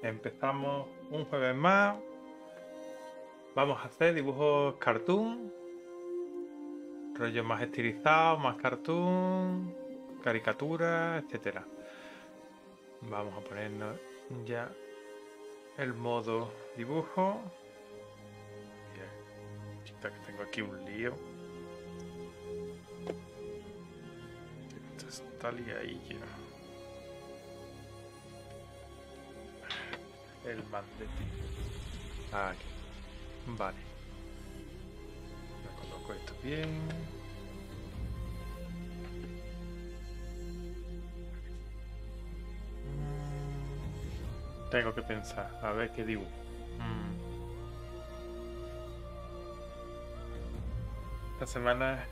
Empezamos un jueves más. Vamos a hacer dibujos cartoon, rollos más estilizados, más cartoon, caricaturas, etcétera. Vamos a ponernos ya el modo dibujo. Chica, que tengo aquí un lío. Esto está liadillo. El mandetín. Aquí. Vale. Me coloco esto bien. Tengo que pensar. A ver qué dibujo. Esta semana,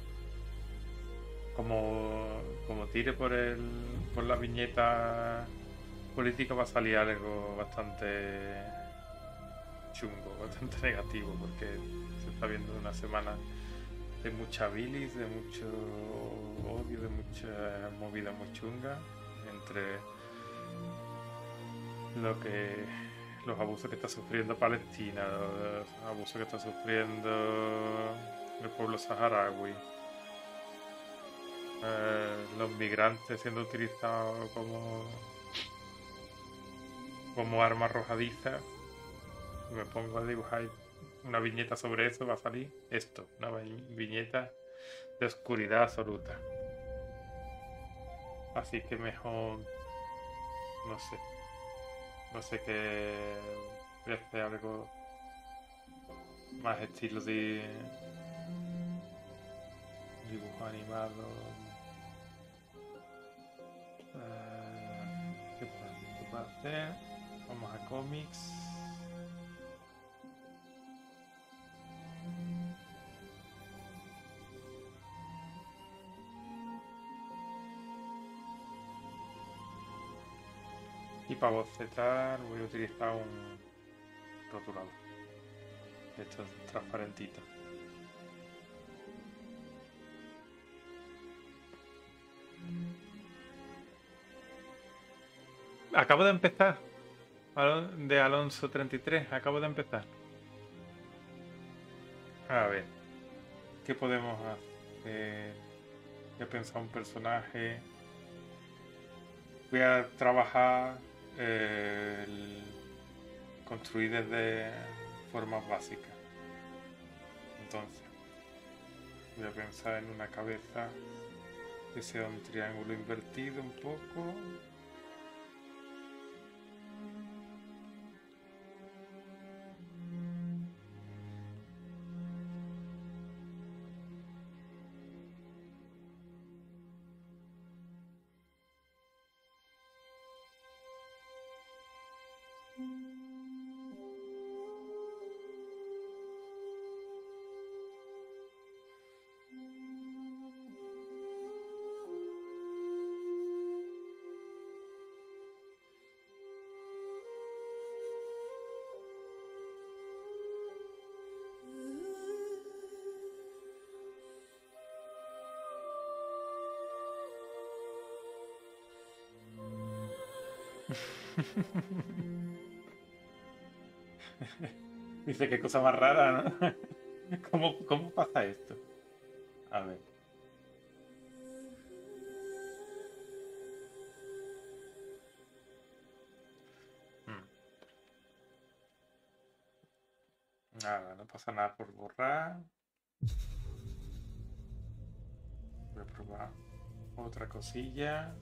como tire por la viñeta política, va a salir algo bastante chungo, bastante negativo, porque se está viendo una semana de mucha bilis, de mucho odio, de mucha movida muy chunga entre los abusos que está sufriendo Palestina, los abusos que está sufriendo el pueblo saharaui, los migrantes siendo utilizados como arma arrojadiza. Me pongo a dibujar una viñeta sobre eso, va a salir esto, una viñeta de oscuridad absoluta. Así que mejor, no sé qué, voy a hacer algo más estilo de dibujo animado. ¿Qué puedo hacer? Vamos a cómics. Y para bocetar voy a utilizar un rotulador. Esto es transparentito. Acabo de empezar. De Alonso 33. Acabo de empezar. A ver. ¿Qué podemos hacer? Voy a pensar un personaje. Voy a trabajar construir desde formas básicas. Entonces, voy a pensar en una cabeza que sea un triángulo invertido un poco. Dice, qué cosa más rara, ¿no? ¿Cómo pasa esto? A ver. Hmm. Nada, no pasa nada por borrar. Voy a probar otra cosilla.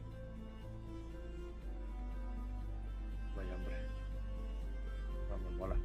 Vaya hombre. No me mola.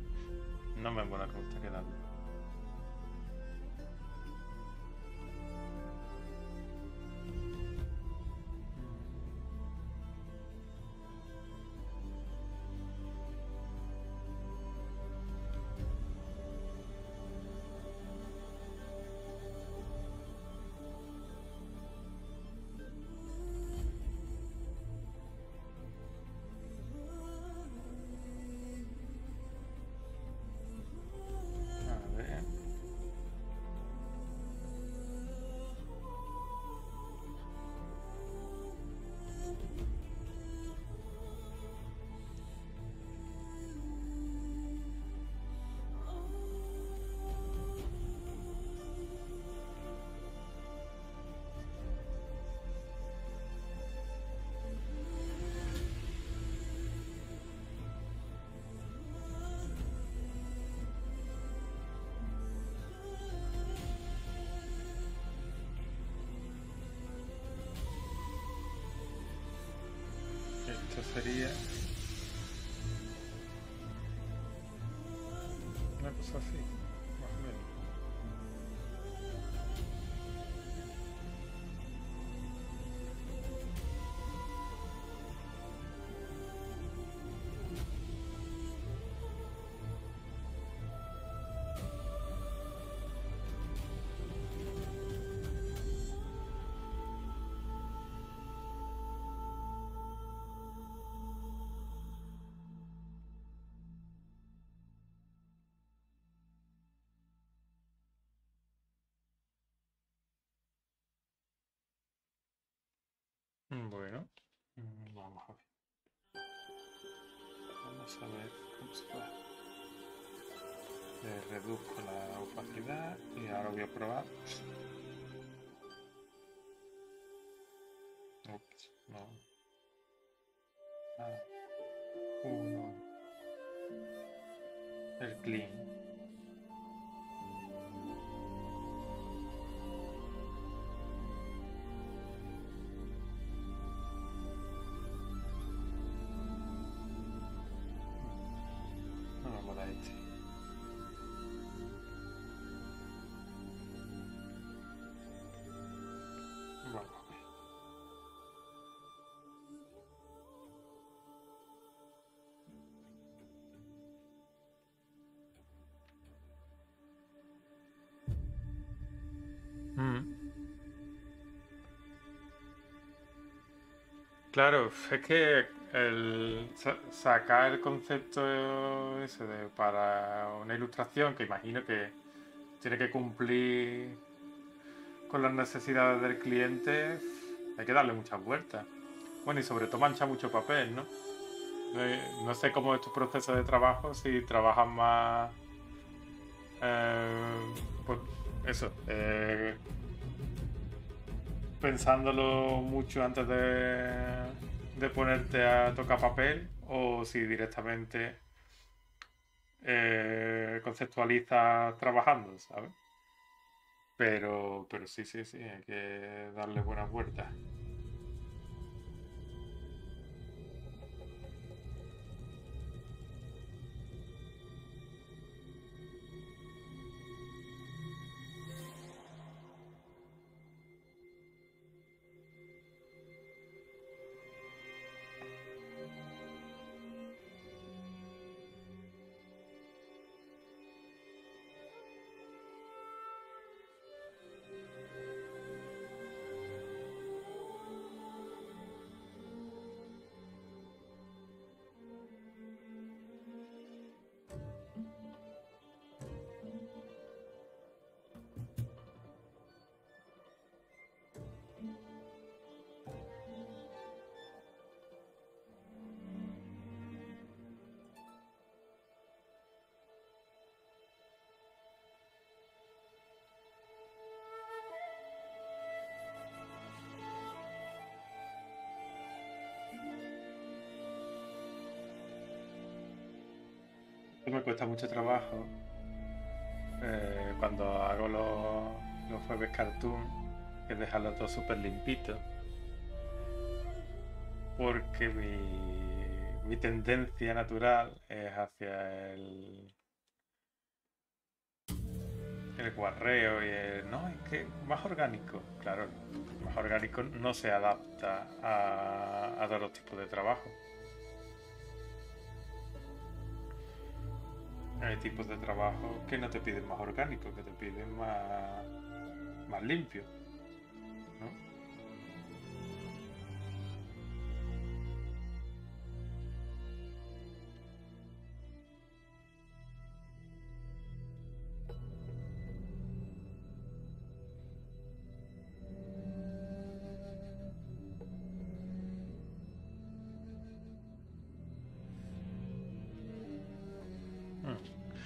sería una cosa así, más o menos. Bueno, vamos a ver. Vamos a ver cómo se va. Le reduzco la opacidad y ahora voy a probar. Ups, no. Ah, uno. El clean. No vamos a dar este. Vamos a ver. Mm. Claro, es que sacar el concepto ese para una ilustración que imagino que tiene que cumplir con las necesidades del cliente, hay que darle muchas vueltas. Bueno, y sobre todo mancha mucho papel, ¿no? No sé cómo es tu proceso de trabajo, si trabajas más... pues eso, pensándolo mucho antes de ponerte a tocar papel o si directamente conceptualizas trabajando, ¿sabes? Pero sí, sí, sí, hay que darle buenas vueltas. Me cuesta mucho trabajo cuando hago los jueves cartoon, que dejarlo todo súper limpito, porque mi tendencia natural es hacia el guarreo y el... No, es que más orgánico. Claro, más orgánico no se adapta a todos los tipos de trabajo. Hay tipos de trabajo que no te piden más orgánico, que te piden más limpio, ¿no? Mm,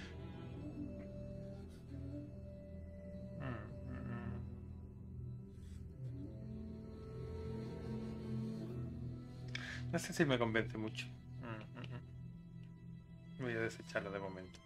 mm, mm. No sé si me convence mucho. Voy a desecharlo de momento.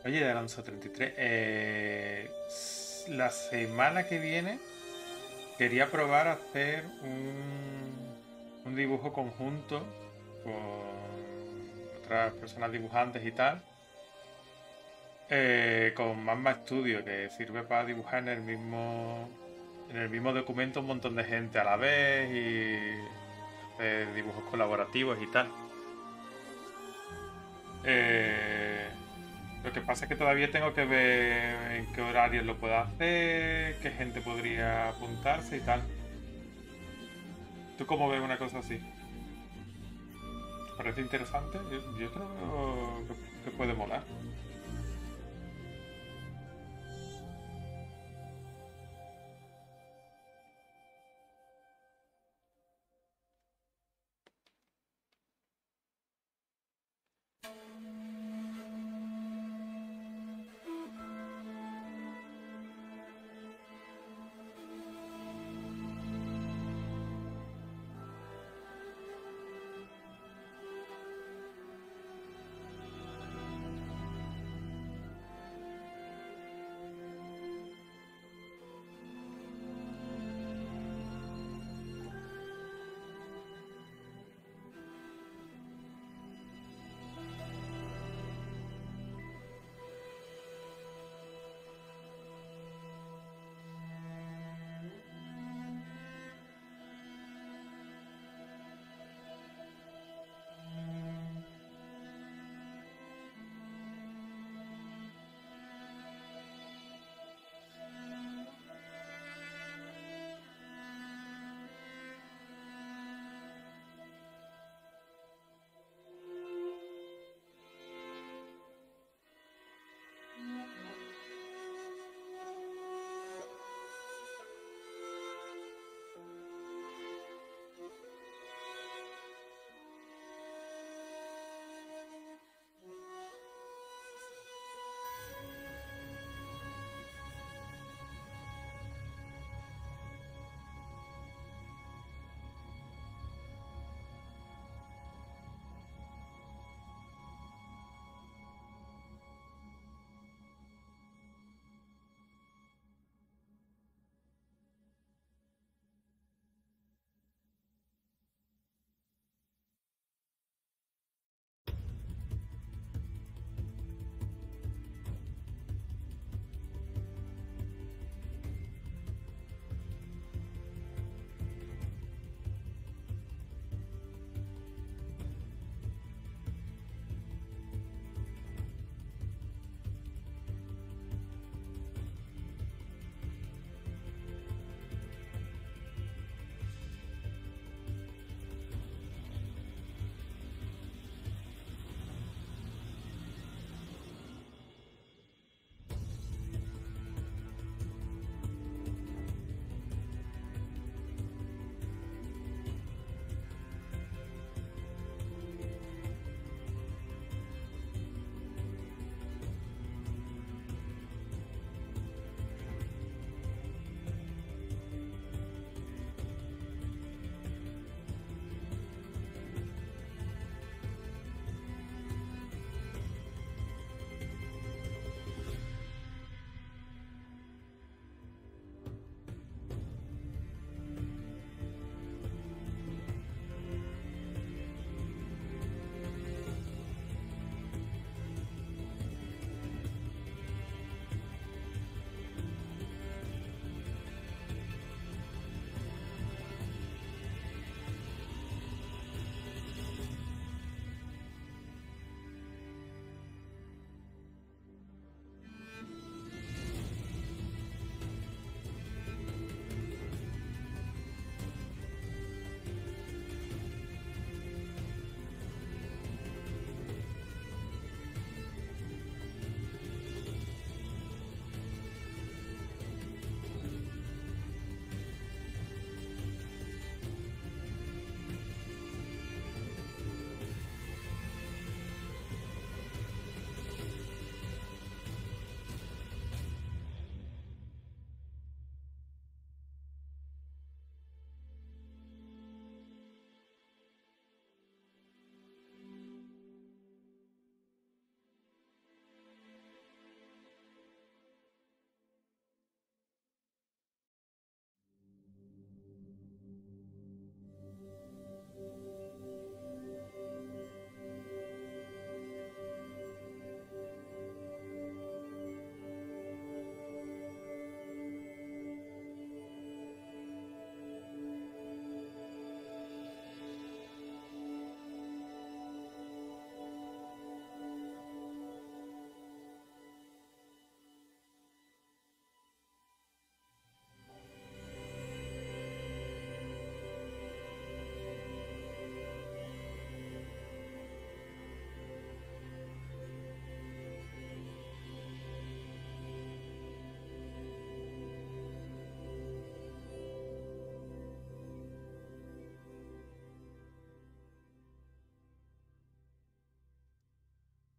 Oye, de Alonso 33, la semana que viene quería probar a hacer un dibujo conjunto con otras personas dibujantes y tal, con Magma Studio, que sirve para dibujar en el mismo documento un montón de gente a la vez y hacer dibujos colaborativos y tal. Eh, lo que pasa es que todavía tengo que ver en qué horarios lo puedo hacer, qué gente podría apuntarse y tal. ¿Tú cómo ves una cosa así? ¿Te parece interesante? Yo creo que puede molar.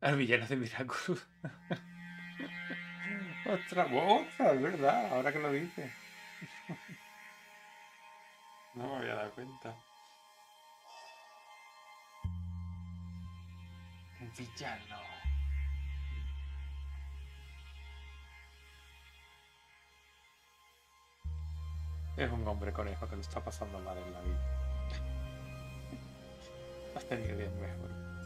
El villano de Miraculous. Ostras, ostras, es verdad, ahora que lo dices. No me había dado cuenta. Un villano. Es un hombre conejo que lo está pasando mal en la vida. Has tenido días mejor.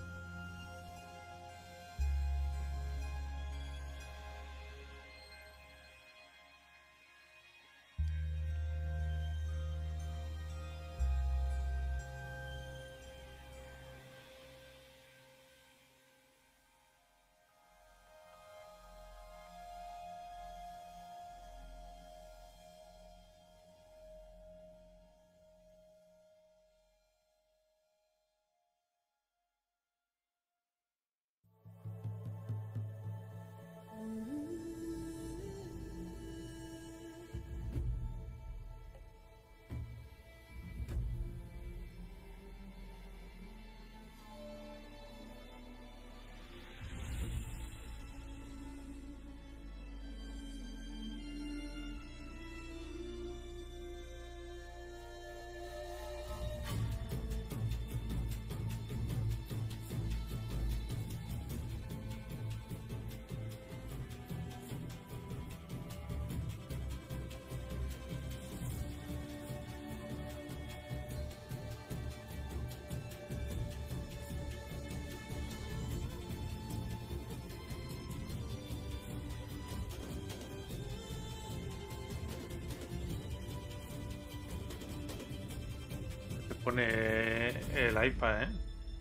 Se pone el iPad, ¿eh?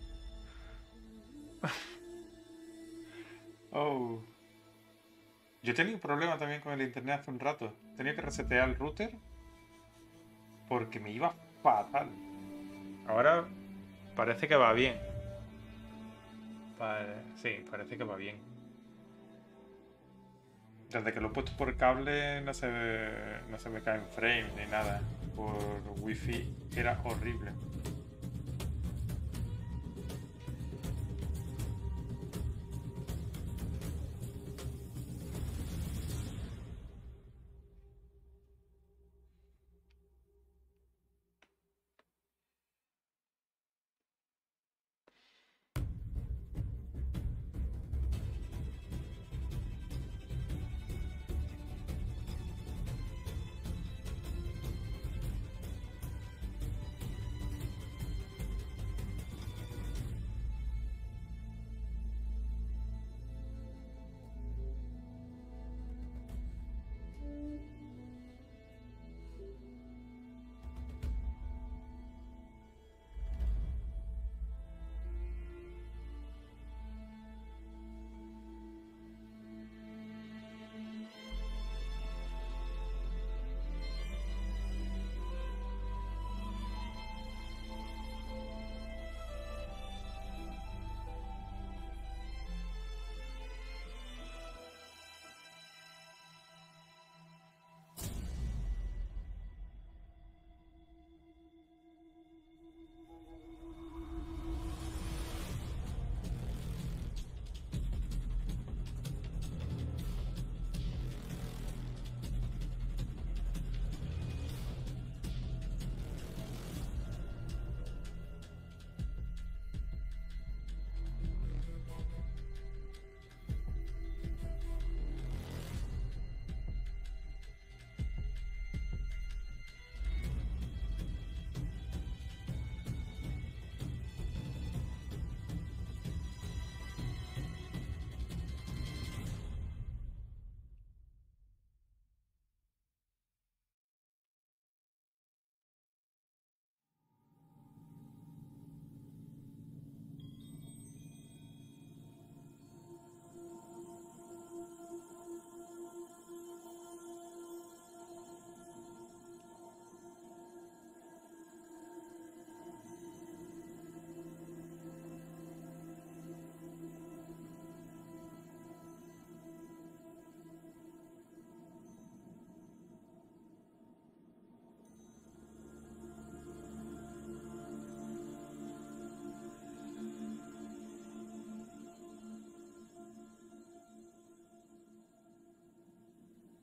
Oh. Yo tenía un problema también con el internet hace un rato. Tenía que resetear el router porque me iba fatal. Ahora parece que va bien. Sí, parece que va bien. Desde que lo he puesto por cable no se me cae en frame ni nada. Por wifi era horrible.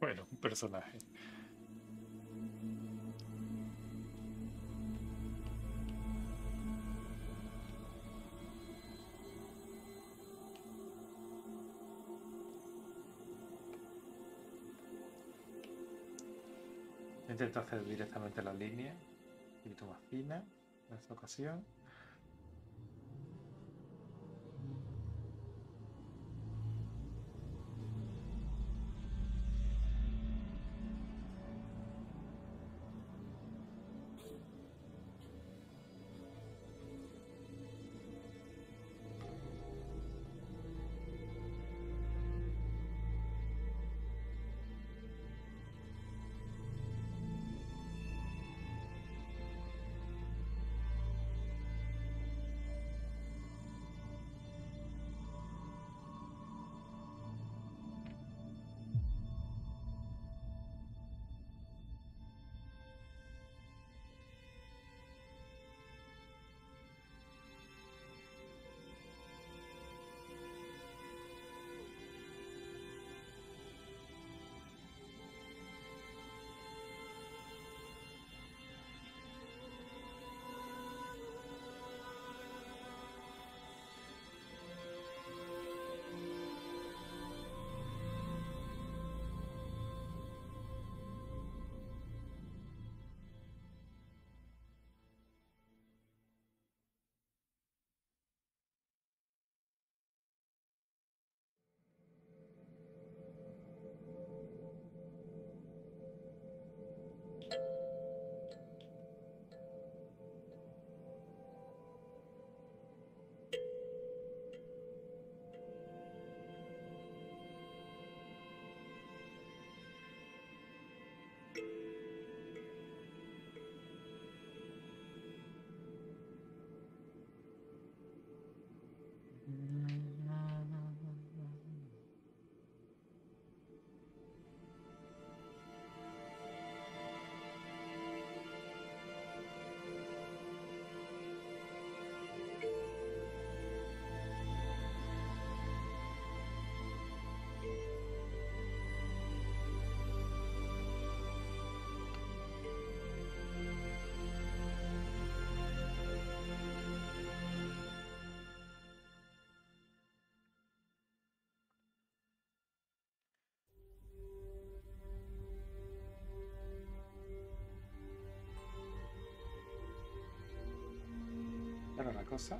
Bueno, un personaje. Intento hacer directamente la línea, un poquito más fina en esta ocasión. Pero la cosa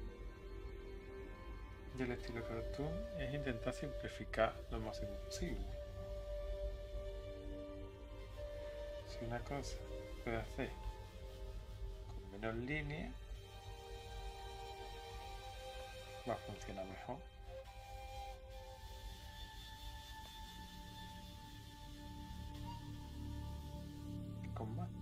del estilo cartoon es intentar simplificar lo máximo posible. Si una cosa se puede hacer con menos líneas, va a funcionar mejor que con más.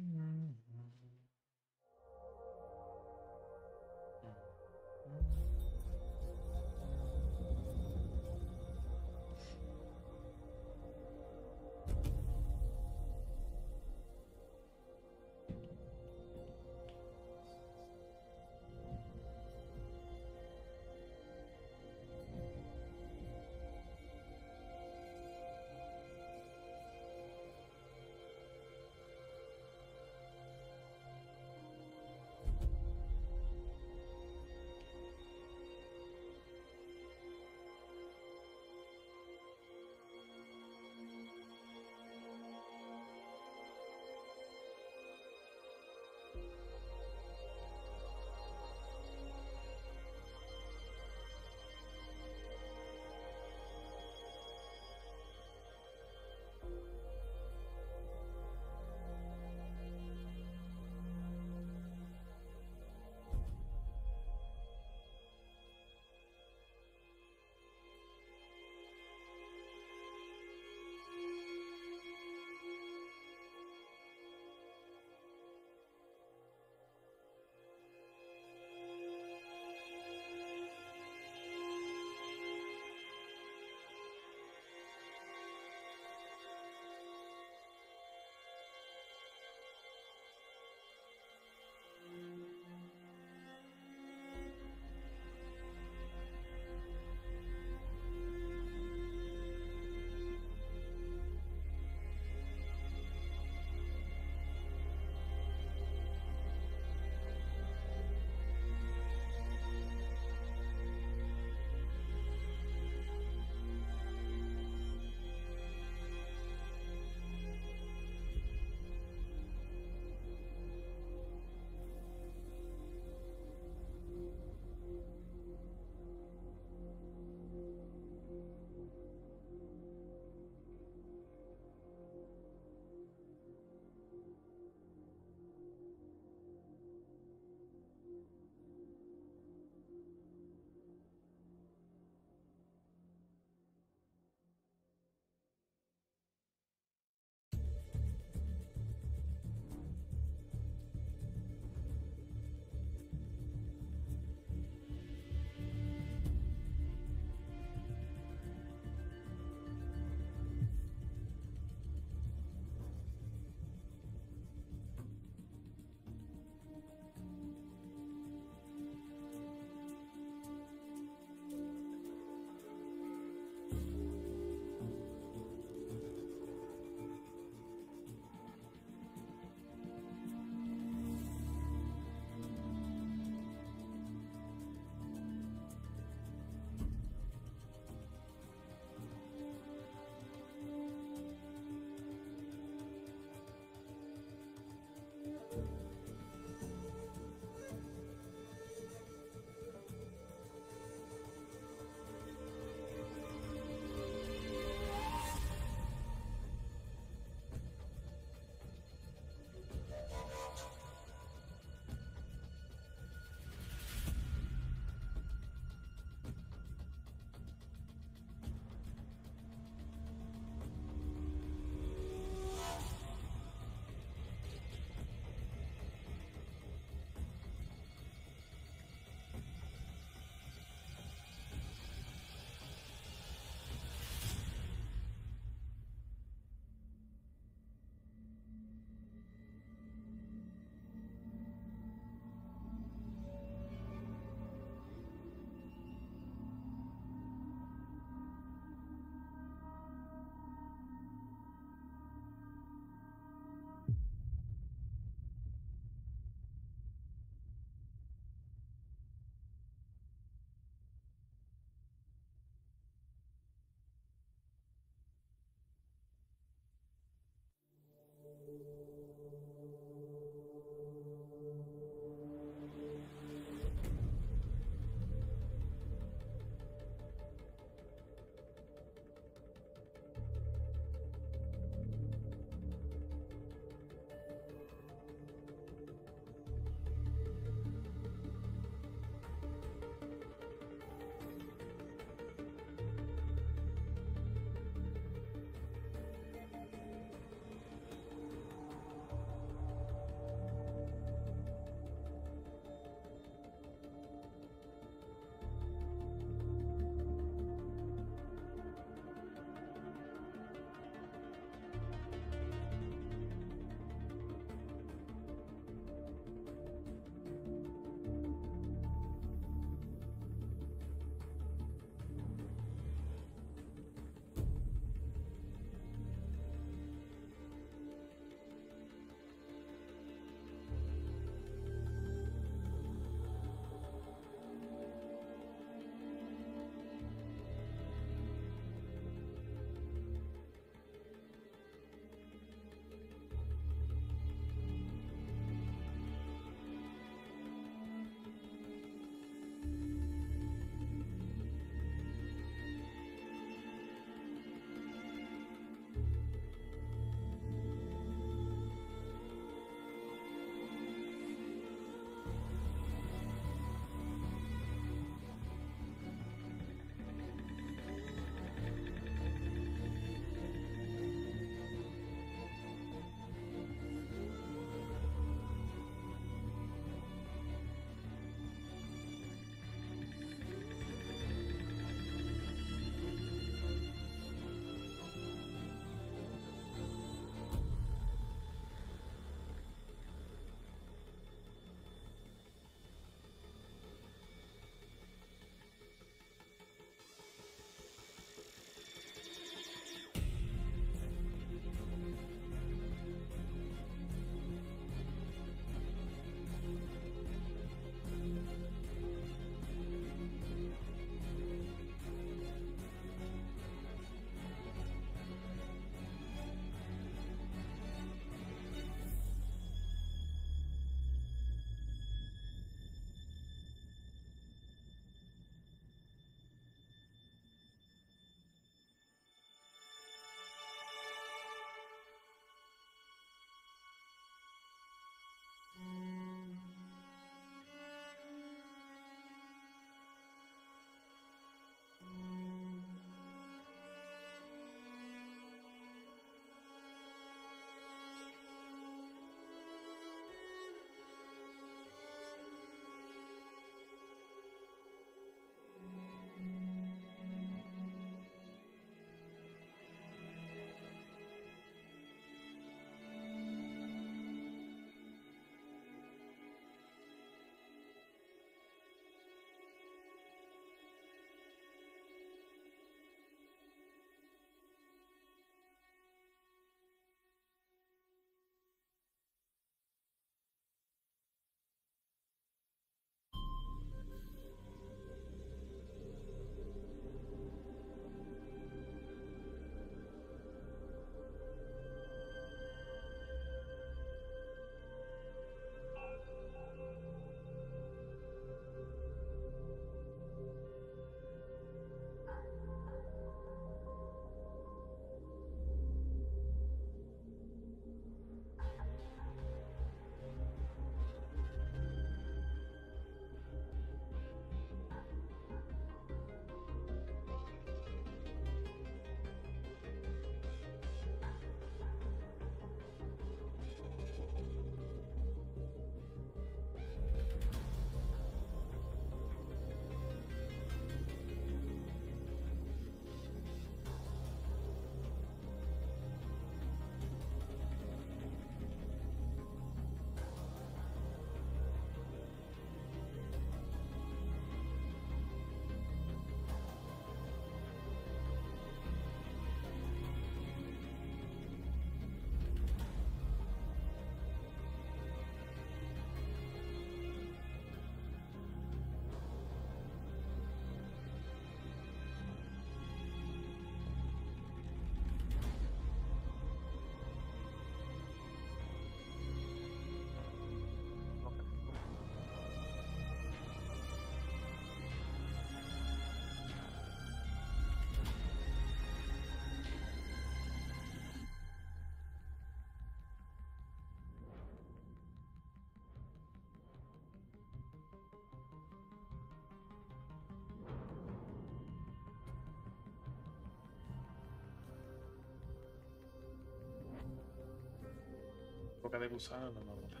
época de gusano no me gusta.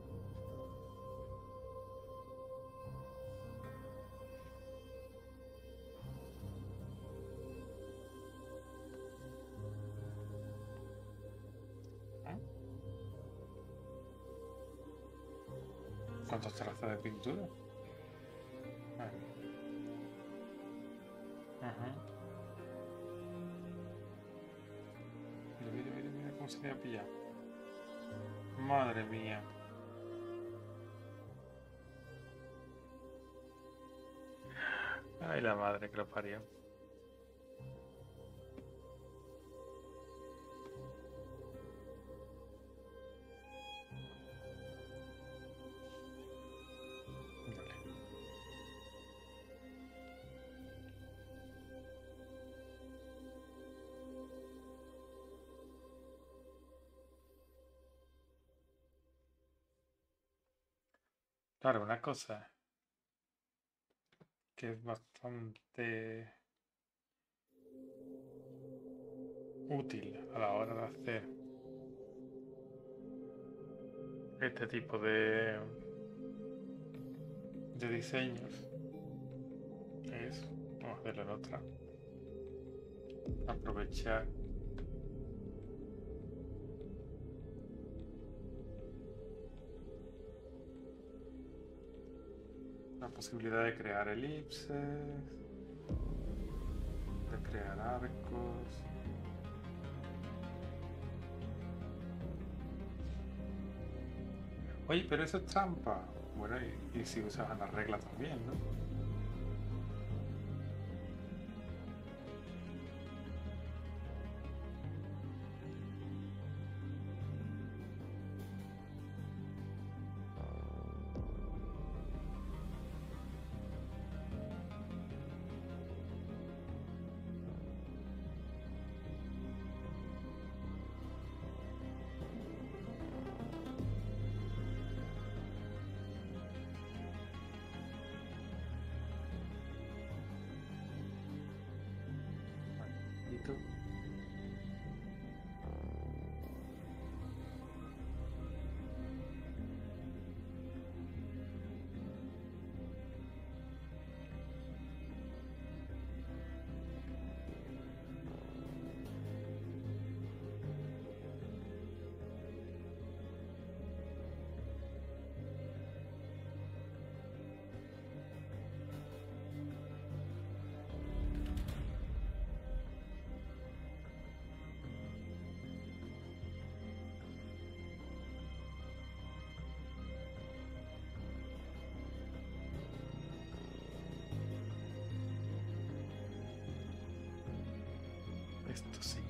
¿Eh? ¿Cuántos trazas de pintura? Ah, ajá. Mira, mira, mira, mira cómo se me ha pillado. Madre mía. Ay, la madre que lo parió. Vale. Claro, una cosa que es bastante útil a la hora de hacer este tipo de diseños es, vamos a hacerlo en otra, aprovechar la posibilidad de crear elipses, de crear arcos. Oye, pero eso es trampa. Bueno, y si usas la regla también, ¿no? ¿Y tú? Esto sí.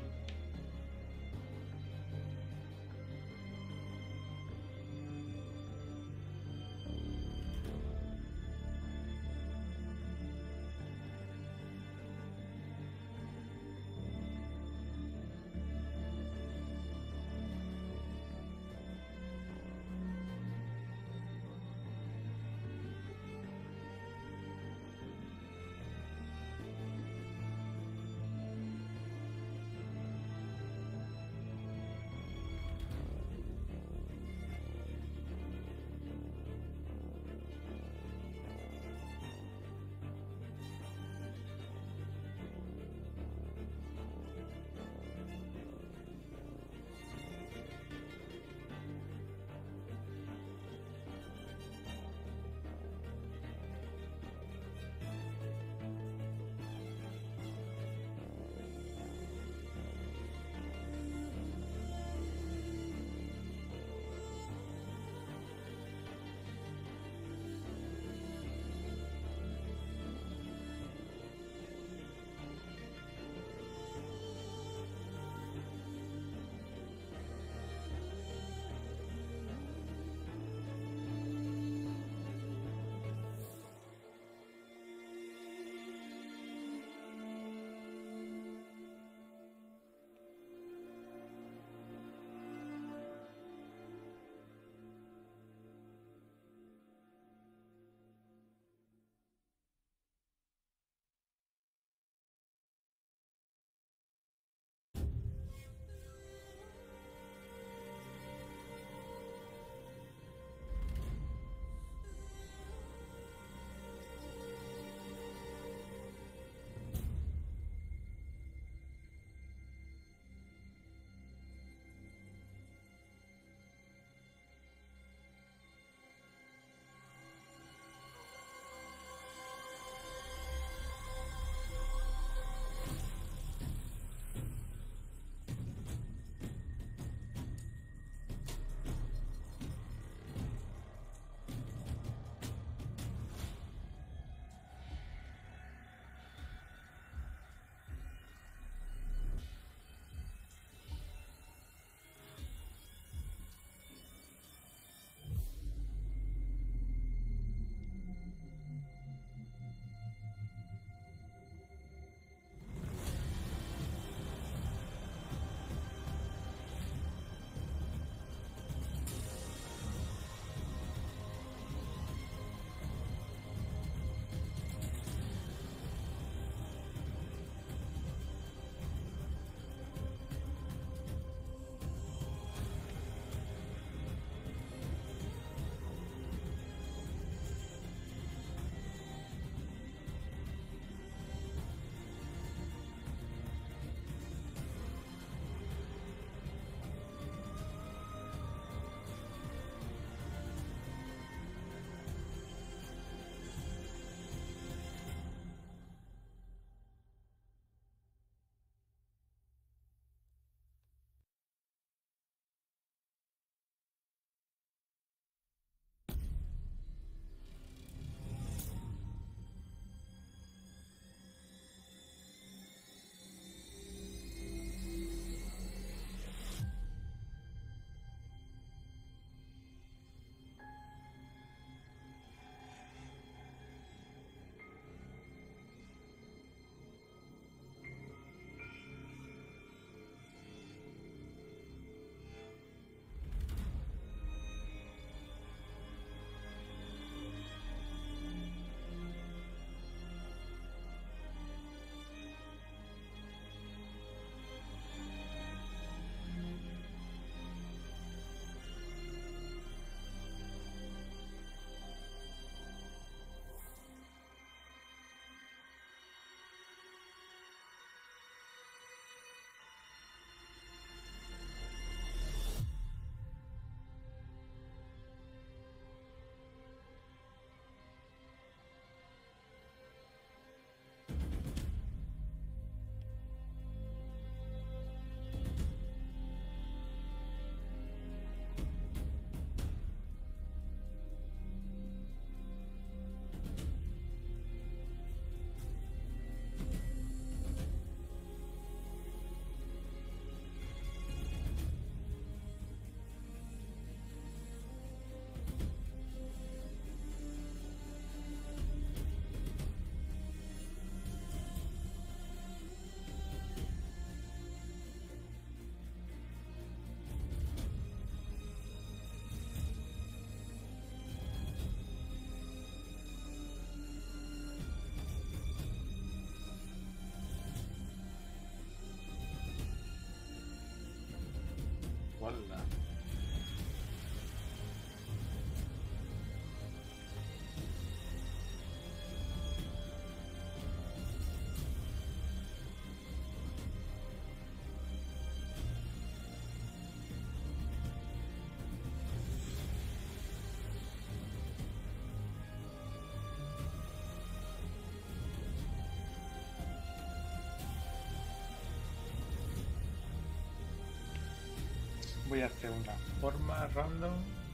Voy a hacer una forma random.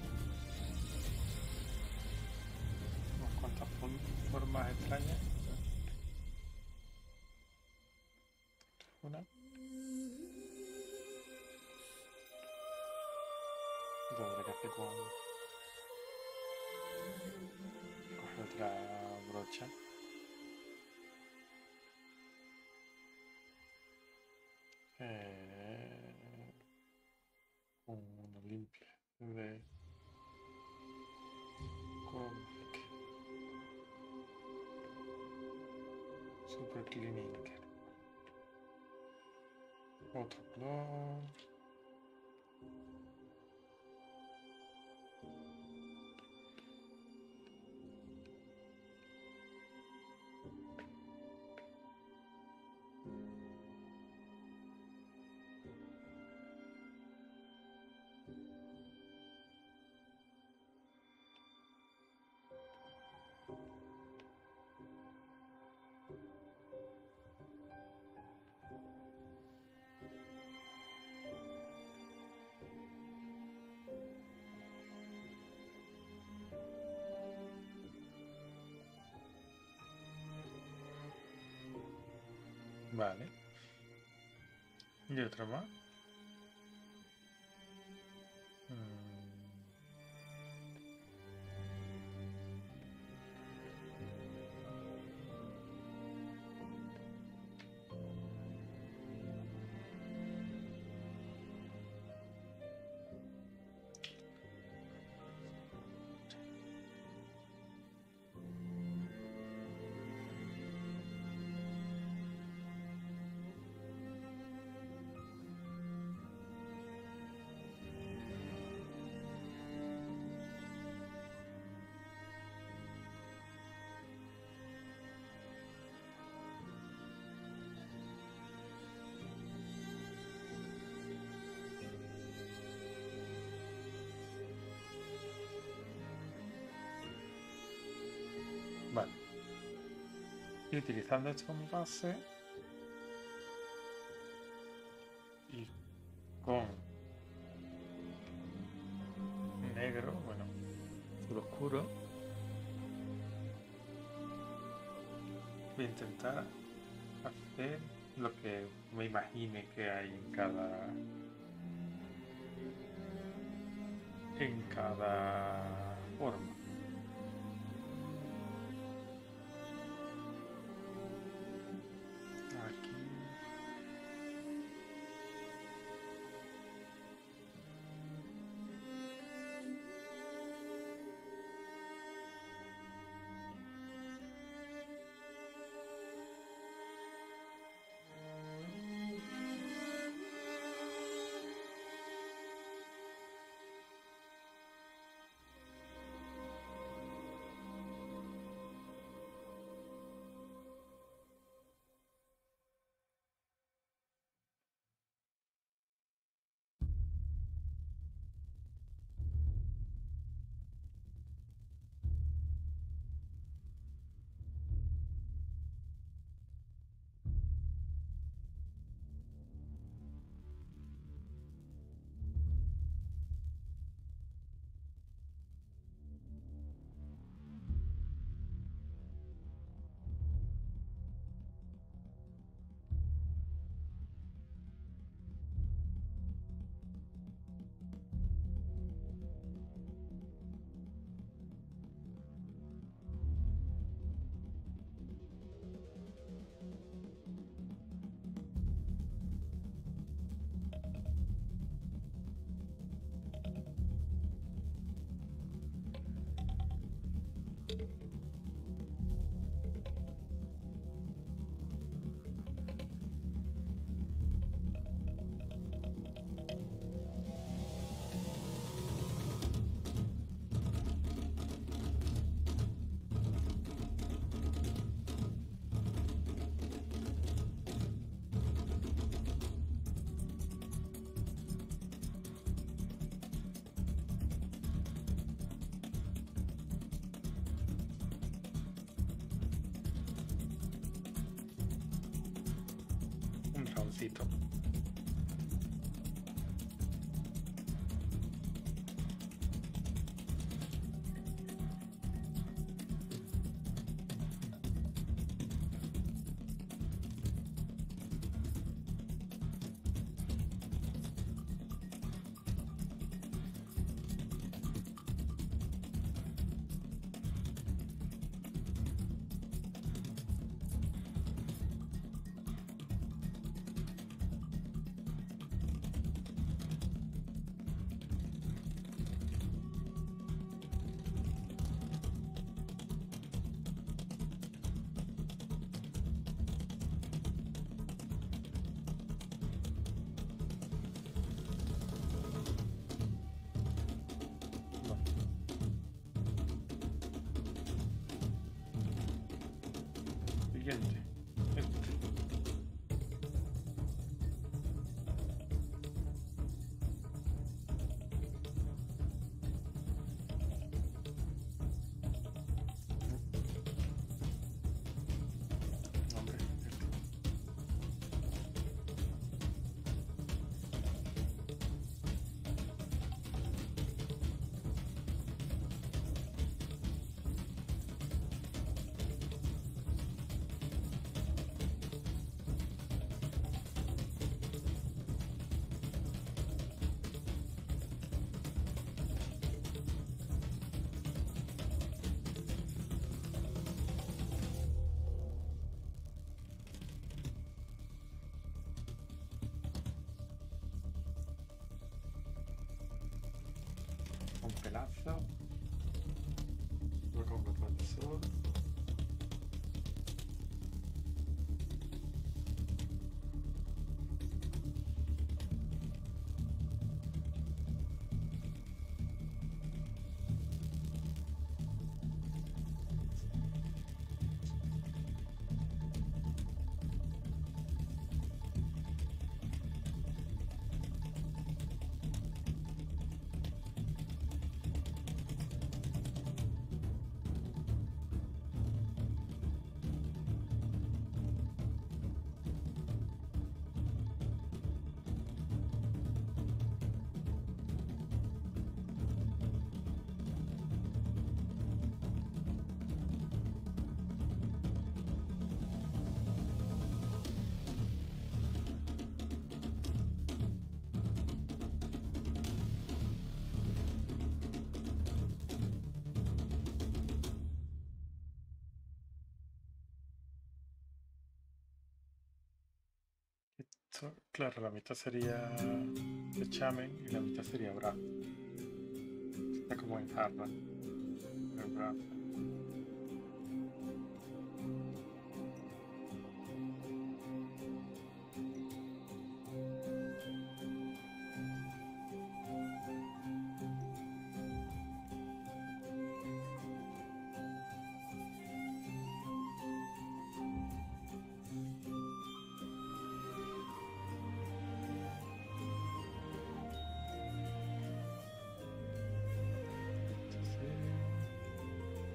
Unas cuantas formas extrañas. Una. Tendré que hacer con... Coger otra brocha. Una limpia de cómic. Super cleaning. Otro color. Vale. Y otra más. Vale. Y utilizando esto como base y con negro, bueno, azul oscuro, voy a intentar hacer lo que me imagine que hay en cada forma. Aquí. Un roundcito. siguiente. Este. Hombre, este. Un pelazo. Lo pongo con el sol. Claro, la mitad sería de chamen y la mitad sería brazo. Está como en jarra. El brazo. Este sí.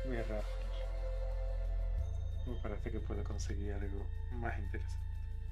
Voy a rearmar. Me parece que puedo conseguir algo más interesante.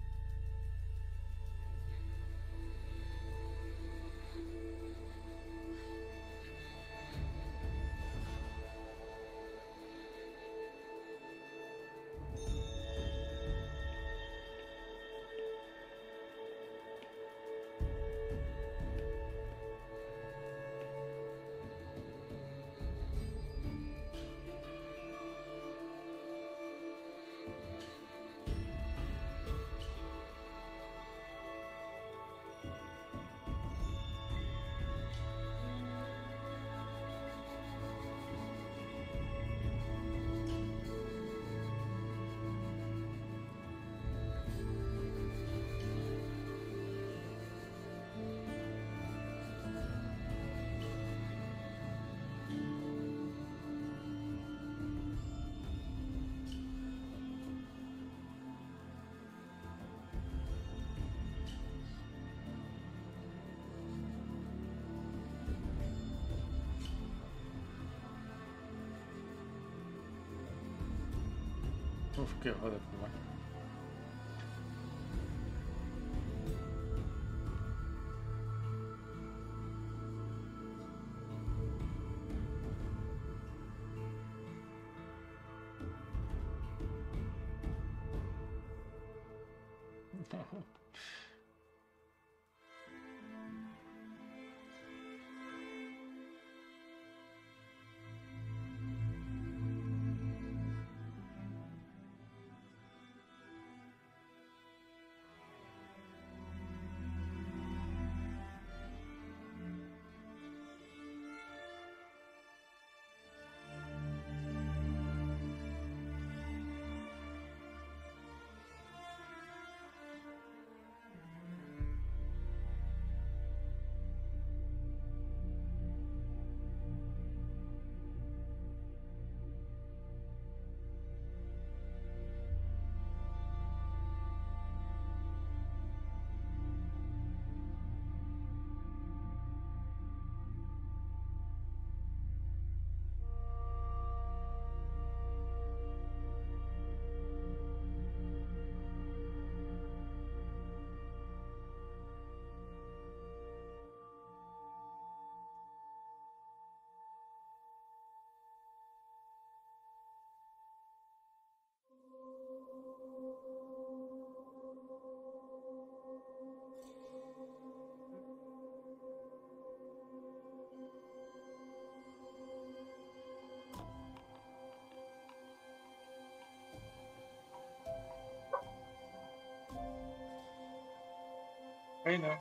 Uf, qué ojo de fumar. Bueno.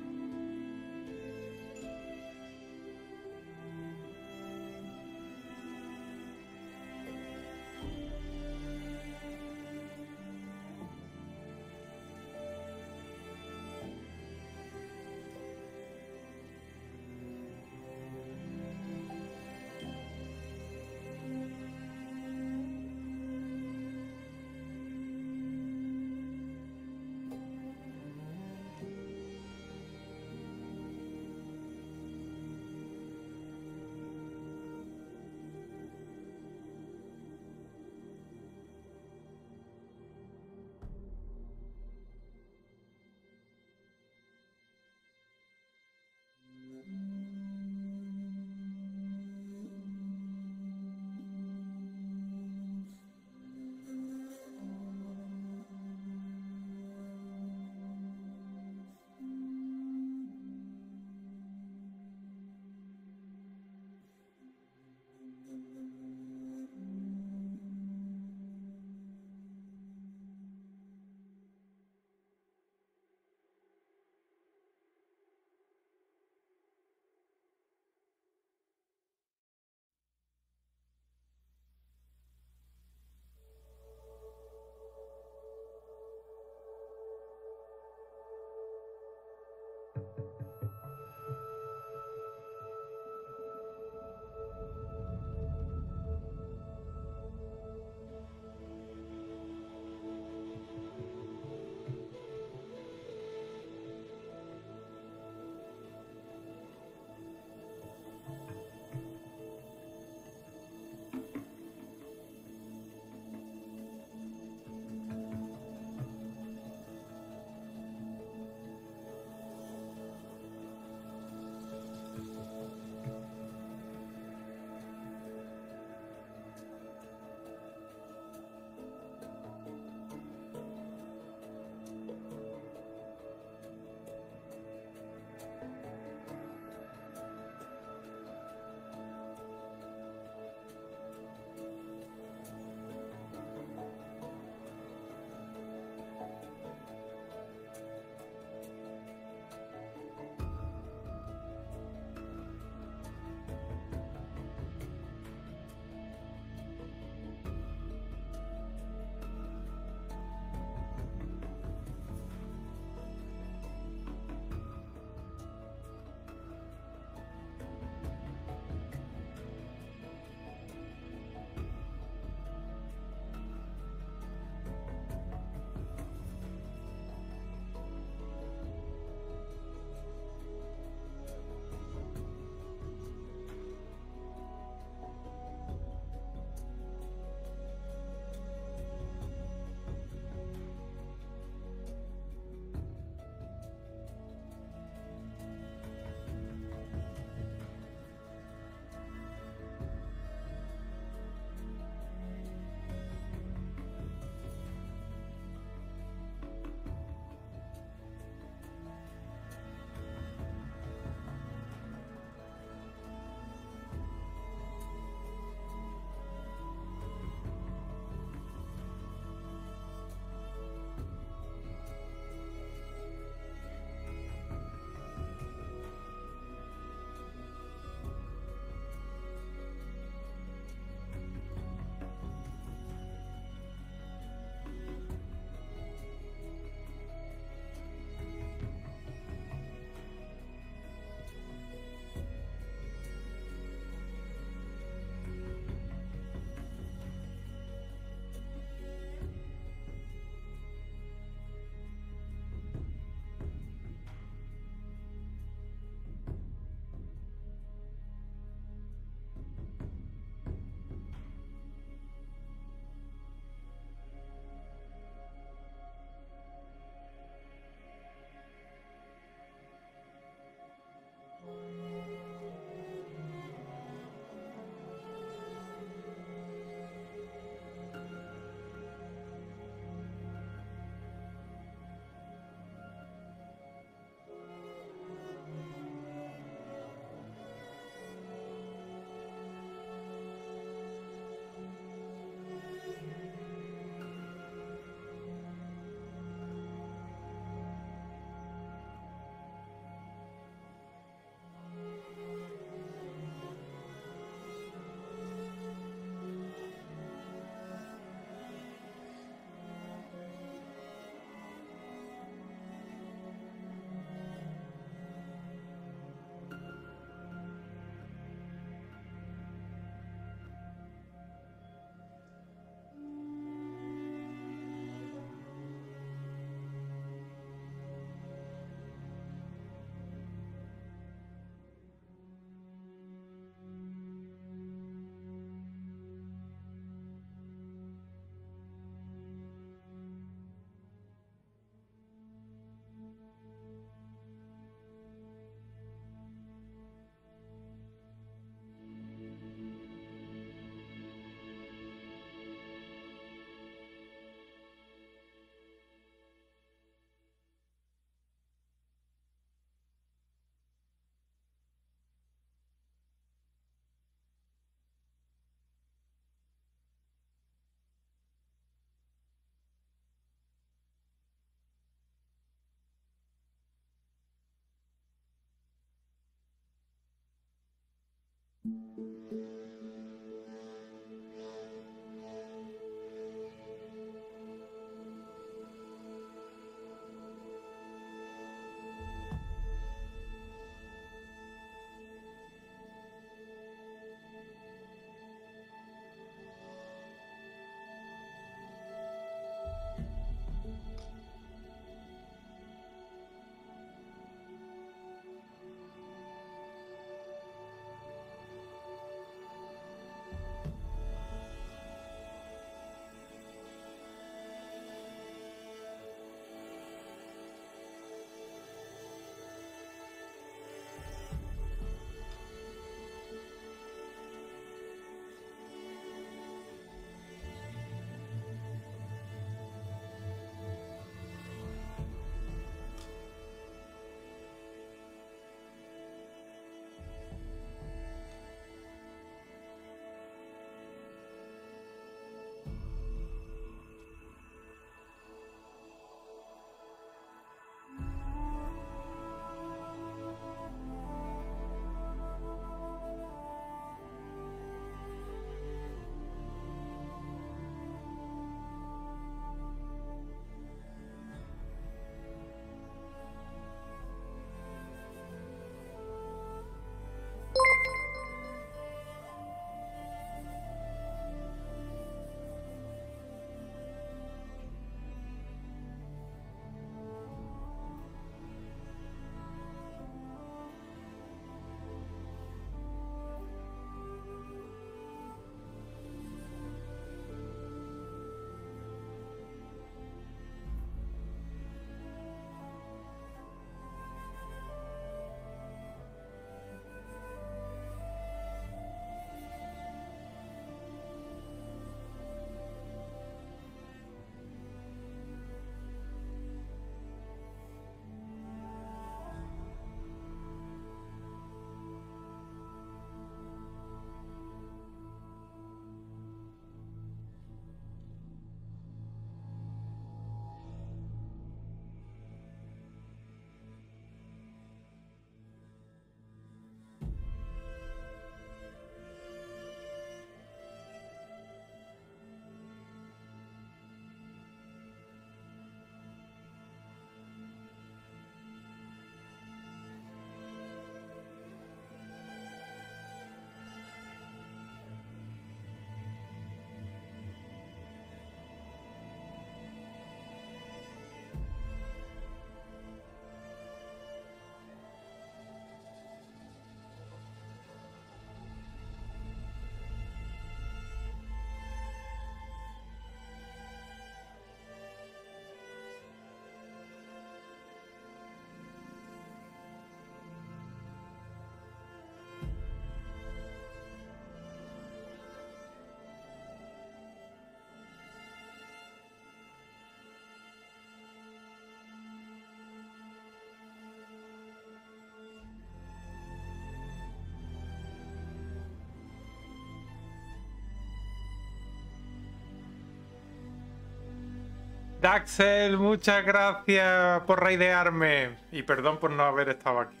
Daxel, muchas gracias por raidearme. Y perdón por no haber estado aquí.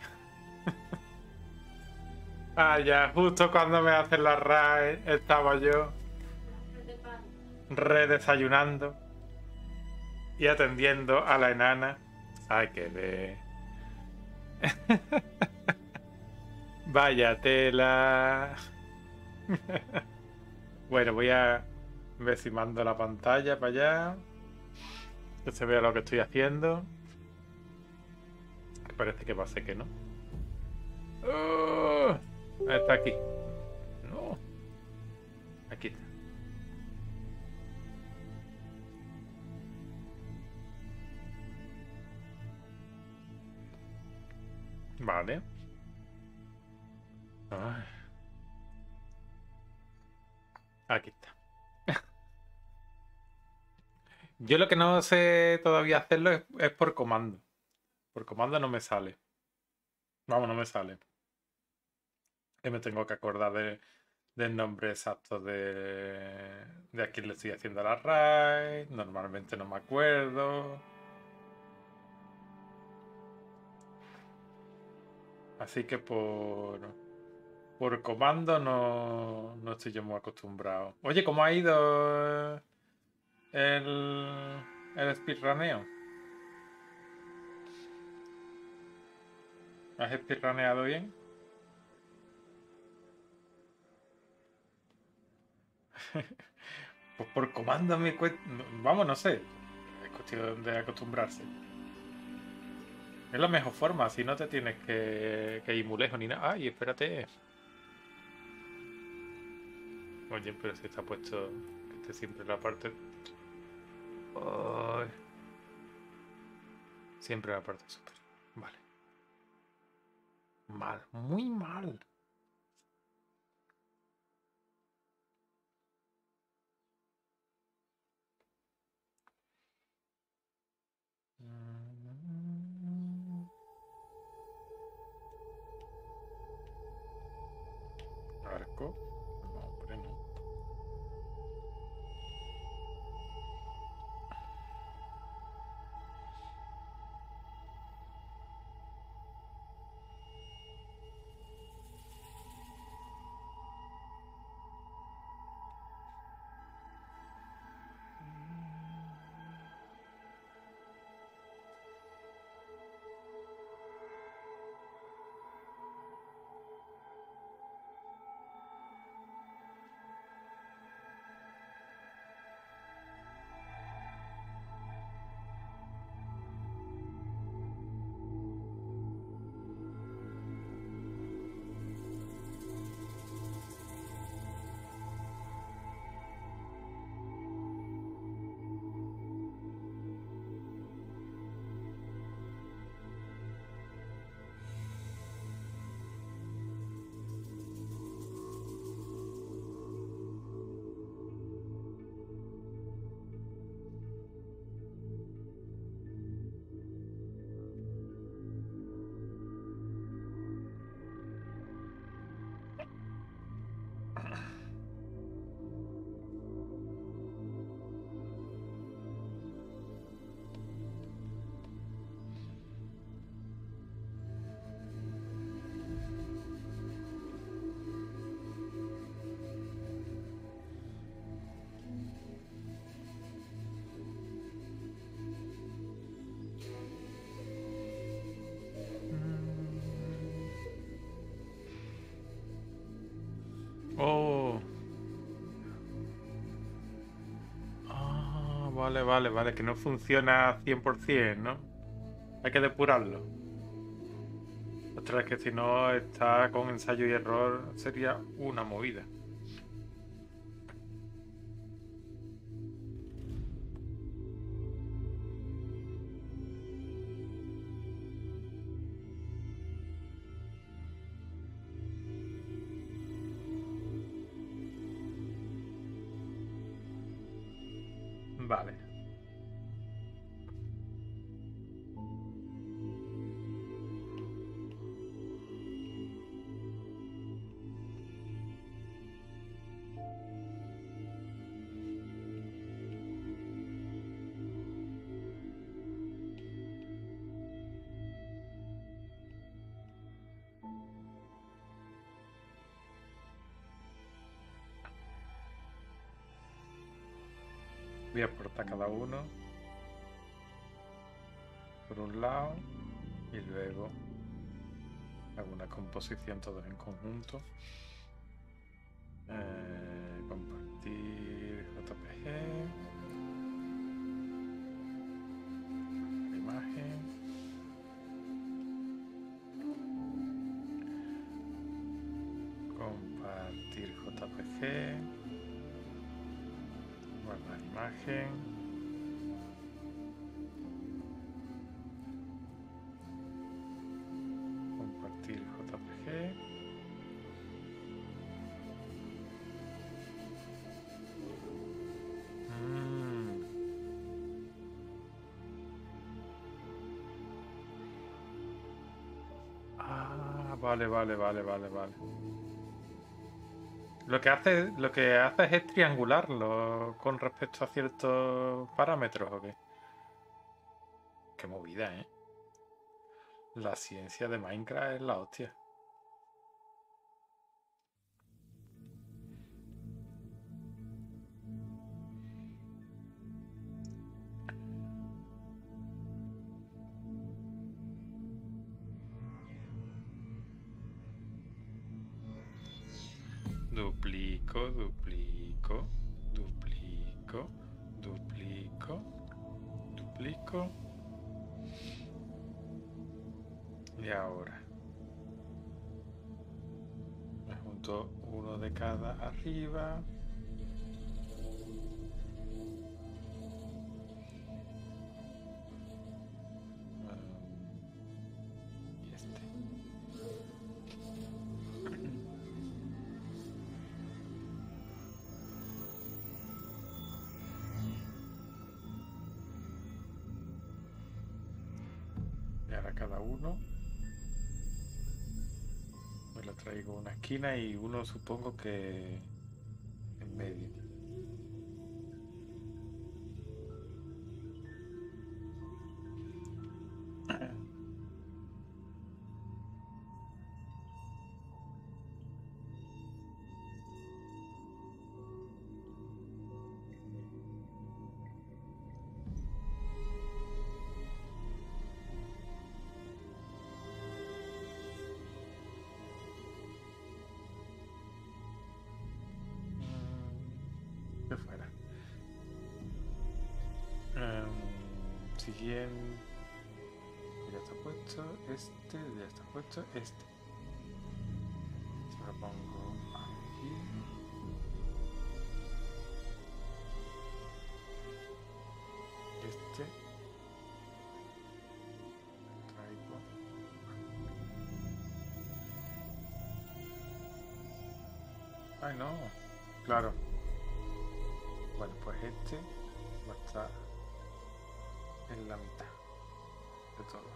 Ah, ya, justo cuando me hacen la raid estaba yo redesayunando y atendiendo a la enana. Ay, qué de... Vaya tela. Bueno, voy a ver si mando la pantalla para allá. Que se vea lo que estoy haciendo. Que parece que va a ser que no. ¡Oh! Está aquí. No. Aquí está. Vale. Ay. Aquí está. Yo lo que no sé todavía hacerlo es por comando. Por comando no me sale. Vamos, no me sale. Y me tengo que acordar del nombre exacto de a quién le estoy haciendo la raid. Normalmente no me acuerdo. Así que por Por comando no estoy yo muy acostumbrado. Oye, ¿cómo ha ido el speedruneo? ¿Has speedruneado bien? Pues por comando me cuesta... Vamos, no sé. Es cuestión de acostumbrarse. Es la mejor forma, así no te tienes que ir muy lejos ni nada. Ay, espérate. Oye, pero si está puesto que esté siempre la parte... Ay, siempre la parte superior. Vale. Mal, muy mal. Arco. No, hombre, no. Oh. Ah, vale, vale, vale. Que no funciona 100%, ¿no? Hay que depurarlo. Ostras, que si no está con ensayo y error sería una movida. Vale. Voy a aportar cada uno por un lado y luego hago una composición todos en conjunto. Compartir JPG. La imagen. Compartir JPG. Guardar imagen. Compartir JPG. Ah, vale, vale, vale, vale, vale. Lo que haces es triangularlo con respecto a ciertos parámetros, ¿o qué? Qué movida, ¿eh? La ciencia de Minecraft es la hostia. duplico, duplico, duplico, duplico. Y ahora me junto uno de cada arriba. Y este. Y ahora cada uno me lo traigo a una esquina y uno supongo que en medio. ¿Qué fuera? Siguiente. Ya está puesto. Este. Ya está puesto. Este. Se lo pongo aquí. Este. Traigo. Ay, no. Claro. Bueno, pues este va a estar en la mitad de todo.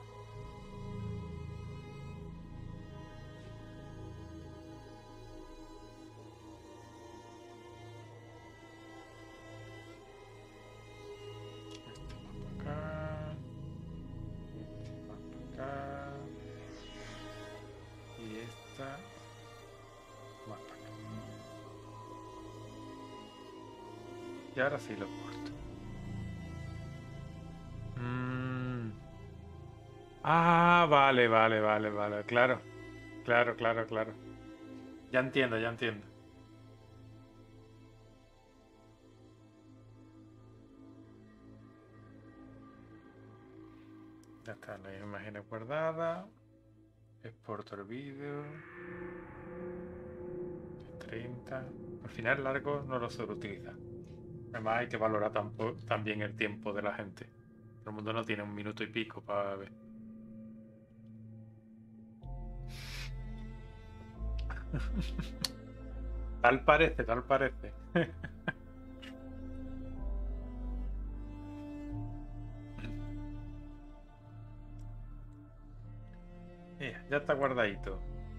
Este va para acá. Este va para acá. Y esta va para acá. Y ahora sí lo corto. Ah, vale, vale, vale, vale. Claro, claro, claro, claro. Ya entiendo, ya entiendo. Ya está la imagen guardada. Exporto el vídeo. 30. Al final largo no lo suelo utilizar. Además hay que valorar también el tiempo de la gente. Todo el mundo no tiene un minuto y pico para ver. Tal parece, tal parece. Ya está guardadito.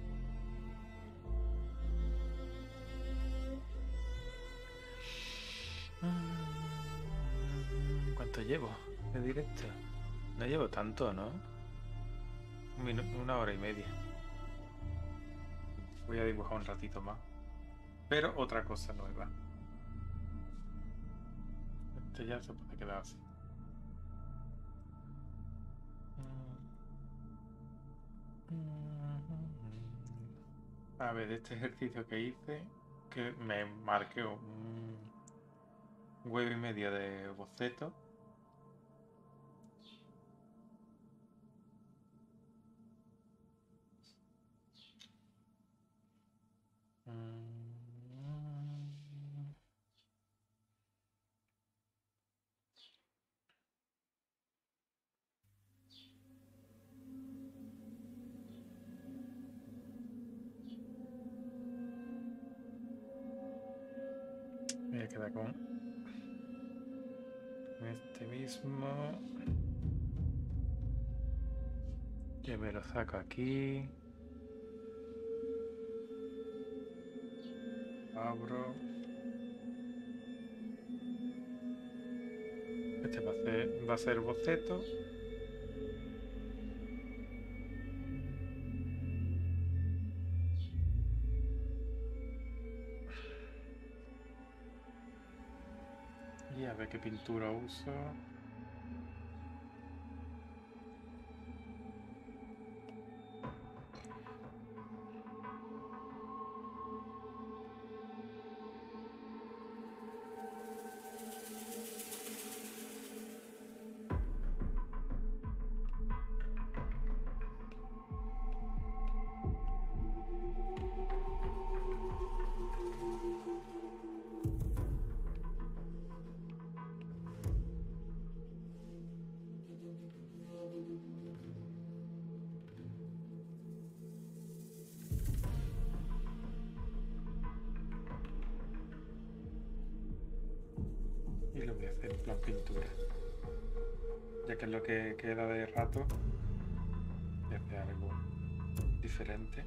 ¿Cuánto llevo de directo? No llevo tanto, ¿no? Una hora y media. Voy a dibujar un ratito más. Pero otra cosa nueva. Este ya se puede quedar así. A ver, este ejercicio que hice, que me marqué un huevo y medio de boceto. Me voy a quedar con este mismo. Que me lo saco aquí. Abro. Este va a ser boceto. Y a ver qué pintura uso. y lo voy a hacer en plan pintura, ya que es lo que queda de rato. Voy a hacer algo diferente.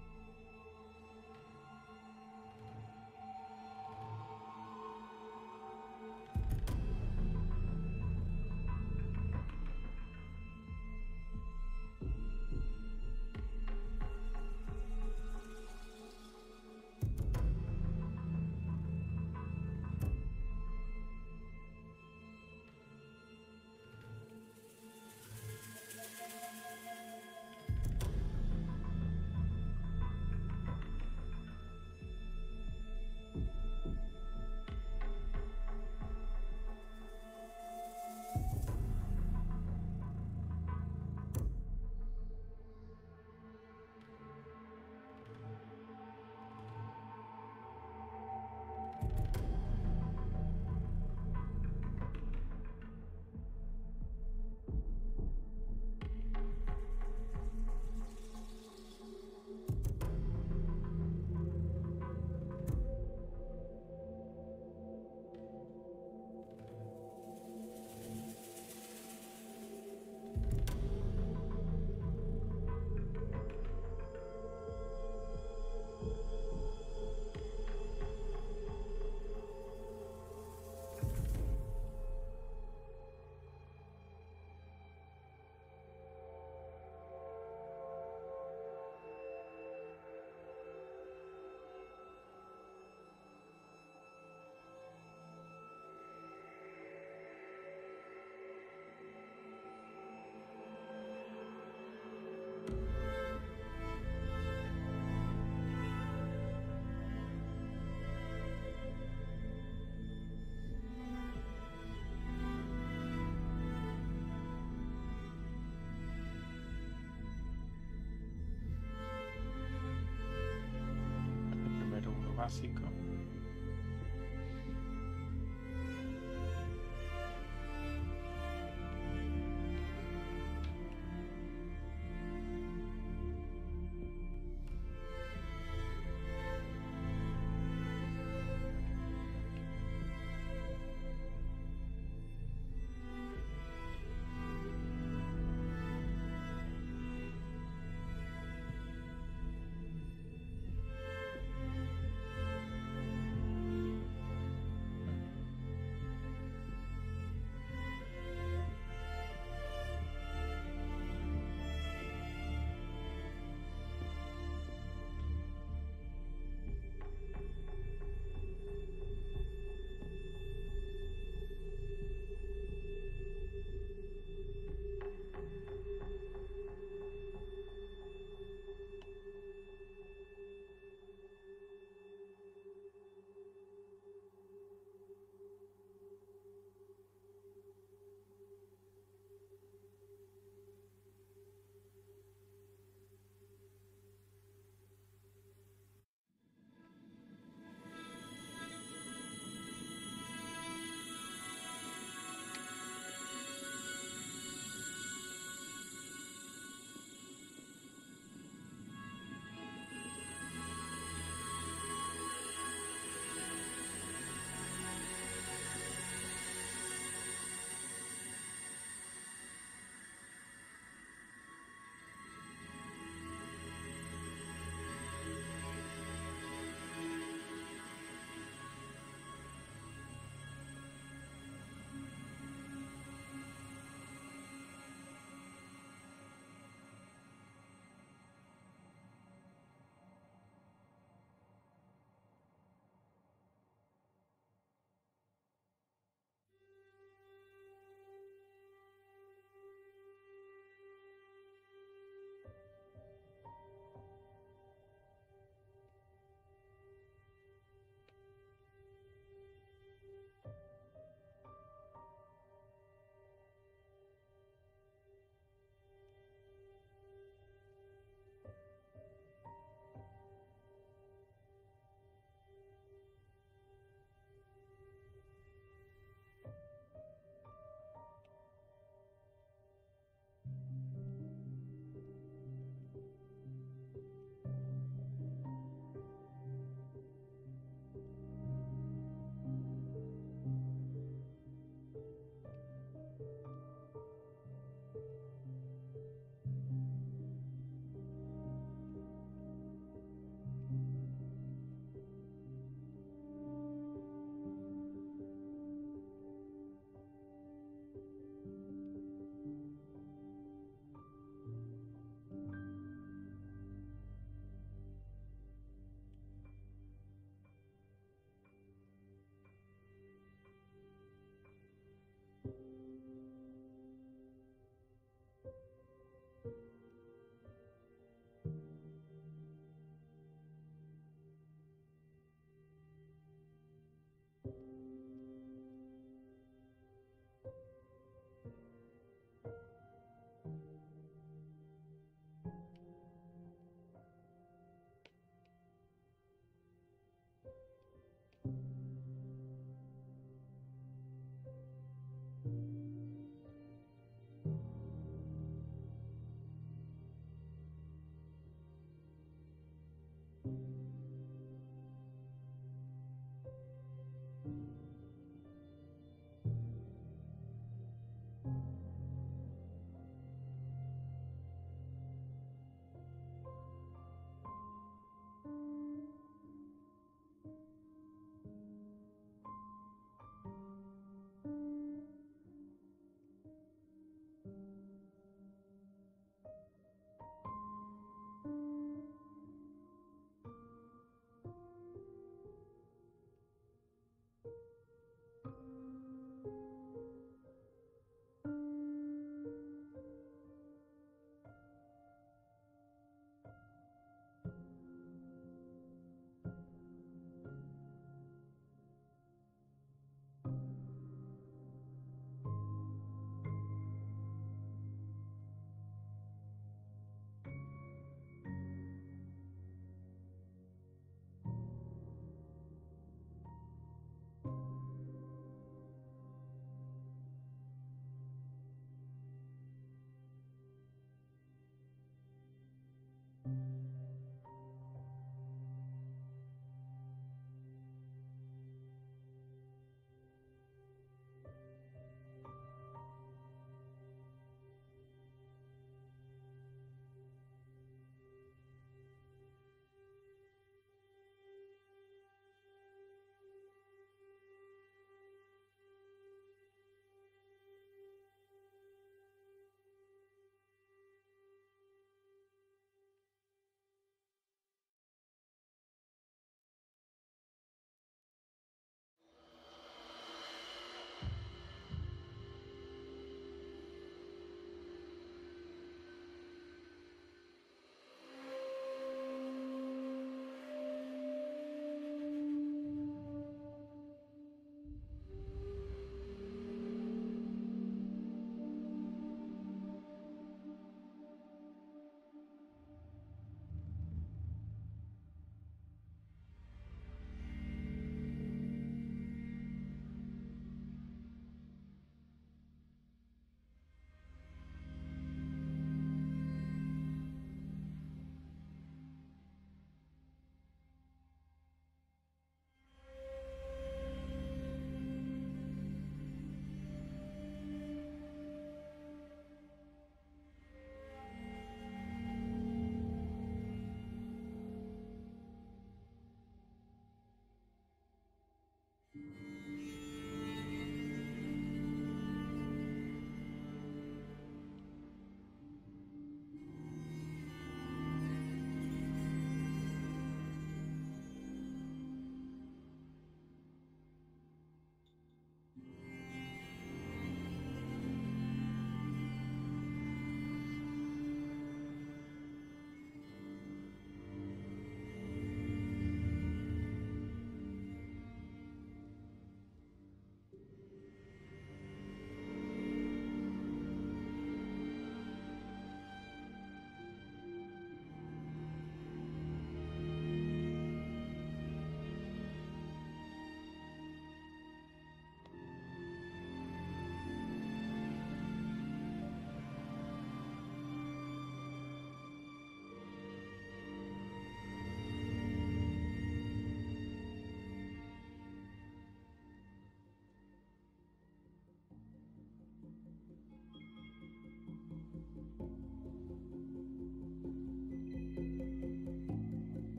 Primero uno básico.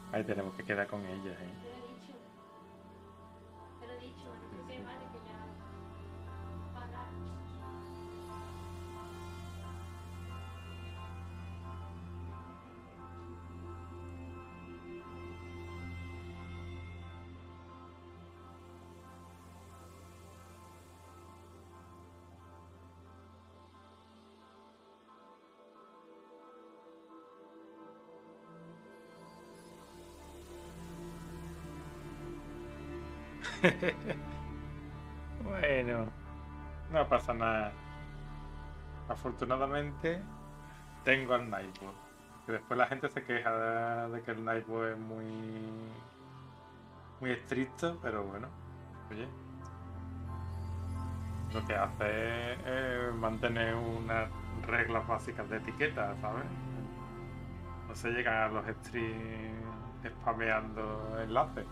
Ahí tenemos que quedar con ella, ¿eh? Te lo he dicho, no Sí, sé qué, sí. vale, que ya pagar. Bueno, no pasa nada. Afortunadamente tengo al Nightbot. Que después la gente se queja de que el Nightbot es muy estricto, pero bueno, oye, lo que hace es mantener unas reglas básicas de etiqueta, ¿sabes? No se llegan a los streams spameando enlaces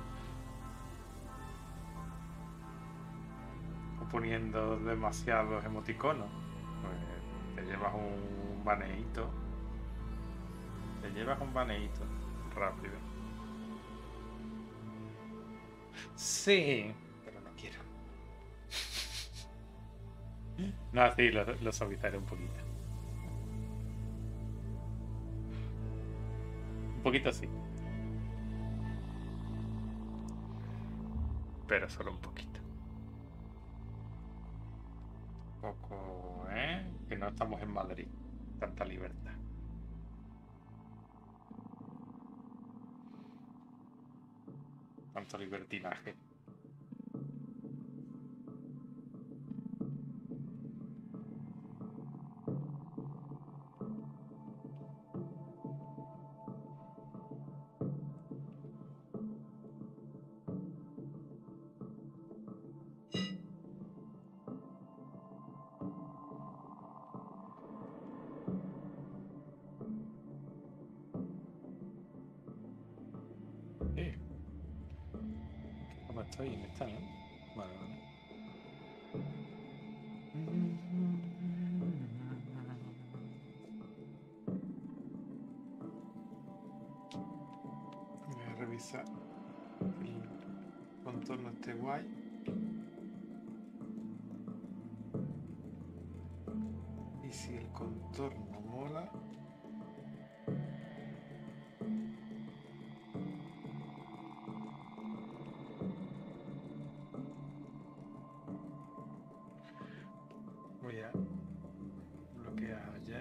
o poniendo demasiados emoticonos. Pues te llevas un baneíto. Te llevas un baneíto rápido. Sí, pero no quiero. No, sí, lo suavizaré un poquito. Un poquito sí, pero solo un poquito. Un poco, ¿eh? Que no estamos en Madrid. Tanta libertad. Tanto libertinaje. Sí, ¿cómo estoy? En esta, ¿no? Vale, vale. Voy a revisar que el contorno esté guay. Y si el contorno mola, voy a bloquear ya.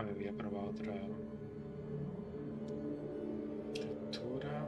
A ver, voy a probar otra textura.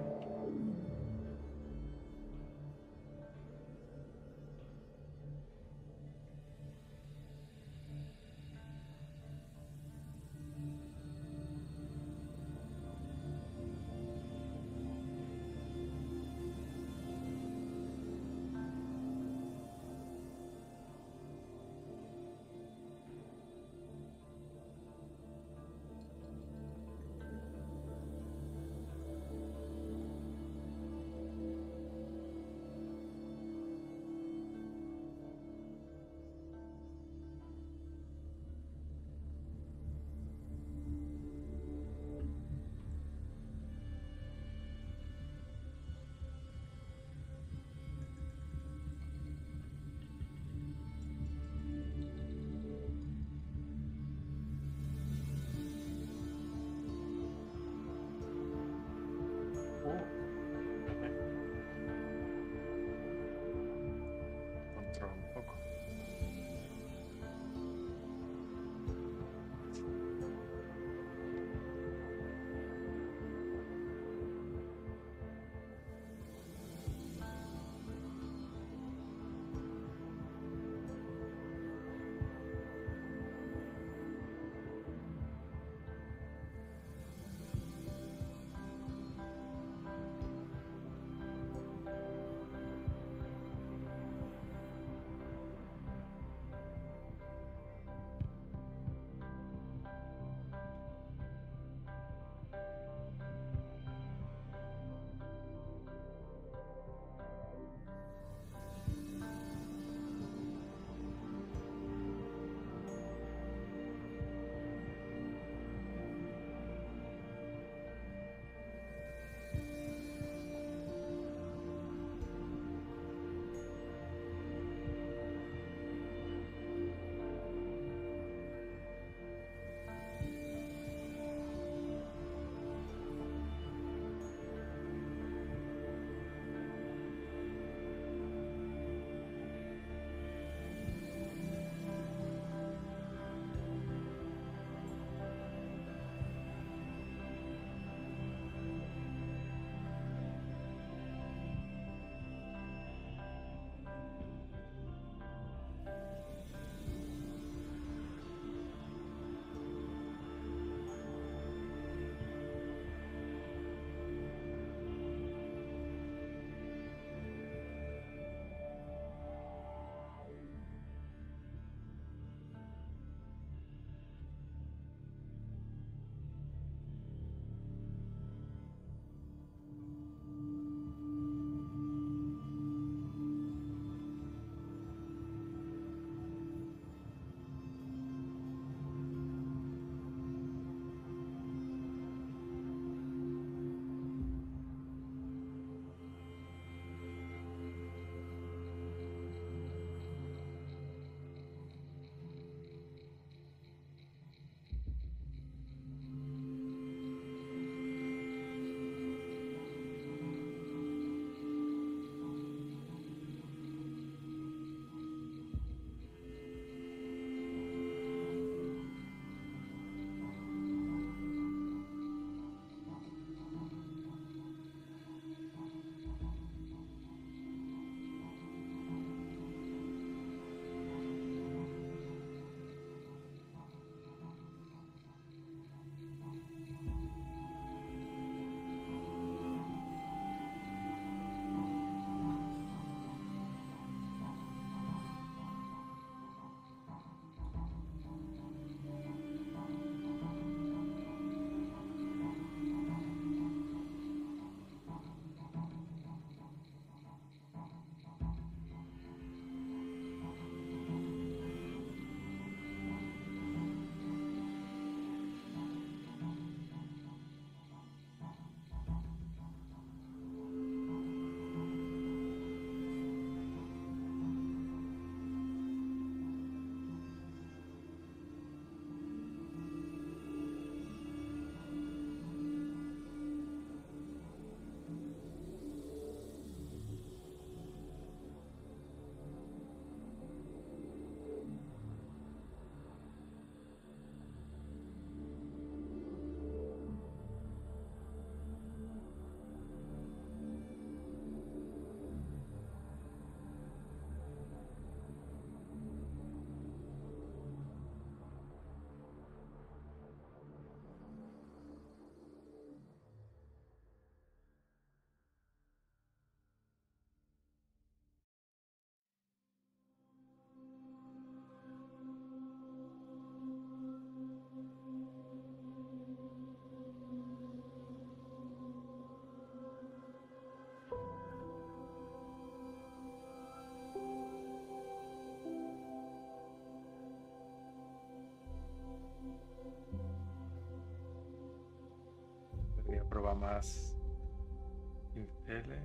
va más pinceles.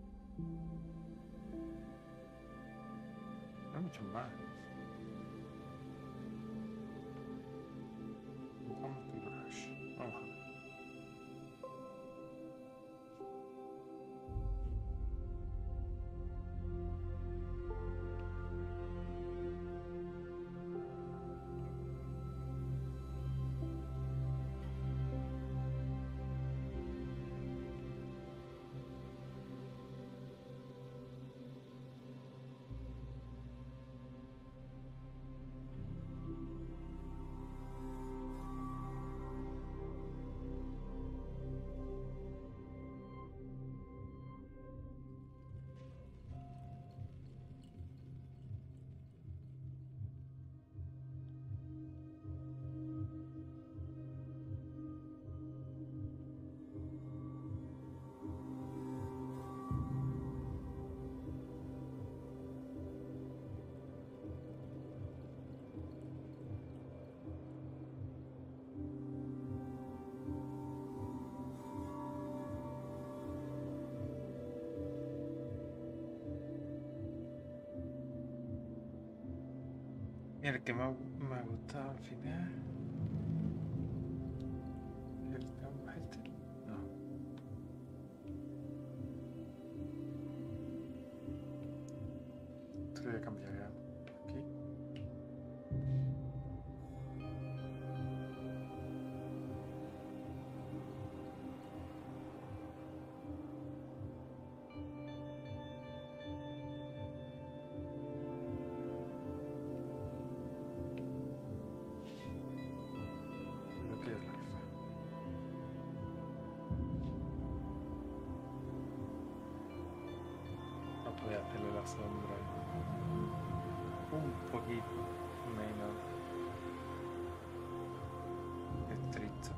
No hay muchos más. Vamos con brush. Vamos a ver. Mira, el que me ha gustado al final. ¿El Tom Hester? No. Esto lo voy a cambiar ya. Aquí. Lo que es la alfa. No voy a hacerle la sombra un poquito menos estricto.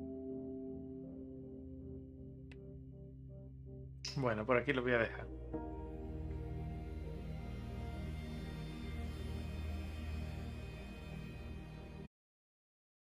Bueno, por aquí lo voy a dejar.